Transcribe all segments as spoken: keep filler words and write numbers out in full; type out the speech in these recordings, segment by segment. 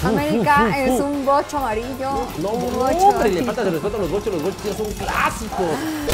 América uf, uf, es un bocho amarillo. No, un no, bocho hombre, le falta de respeto a los bochos, los bochos ya son clásicos.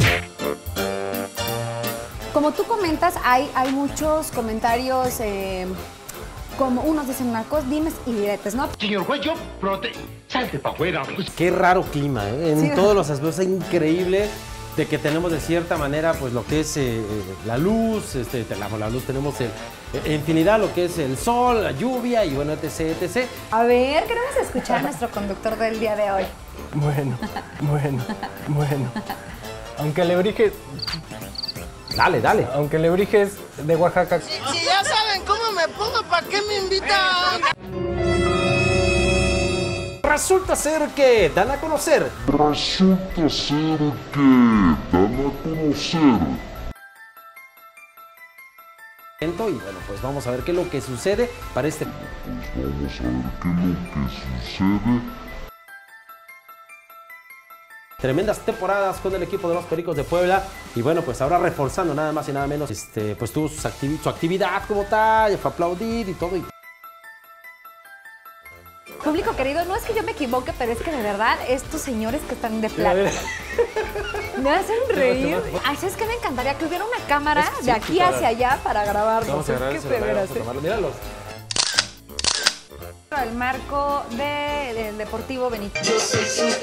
Como tú comentas, hay, hay muchos comentarios, eh, como unos dicen narcos, dimes y diretes, ¿no? Señor juez, yo prote... Salte para afuera. Qué raro clima, ¿eh? En sí, todos los aspectos, es increíble de que tenemos de cierta manera pues lo que es eh, la luz, este, la, la luz tenemos el, eh, infinidad, lo que es el sol, la lluvia y bueno, etc, etcétera. A ver, queremos escuchar a nuestro conductor del día de hoy. Bueno, bueno, bueno. Aunque Lebrige... Dale, dale. Aunque Lebrige es de Oaxaca. Si, si ya saben cómo me pongo, ¿para qué me invitan? Resulta ser que dan a conocer. Resulta ser que dan a conocer. Y bueno, pues vamos a ver qué es lo que sucede para este. Pues vamos a ver qué es lo que sucede. Tremendas temporadas con el equipo de los Pericos de Puebla y bueno, pues ahora reforzando nada más y nada menos, este, pues tuvo sus activi su actividad como tal, fue a aplaudir y todo. Y... Público querido, no es que yo me equivoque, pero es que de verdad estos señores que están de plata me hacen reír. Ay, es que me encantaría que hubiera una cámara sí, de aquí hacia allá para grabarlos. Vamos a grabar es que eso, de veras, vamos a tomarlo. Míralos. El marco de, del Deportivo Benito. Yo soy su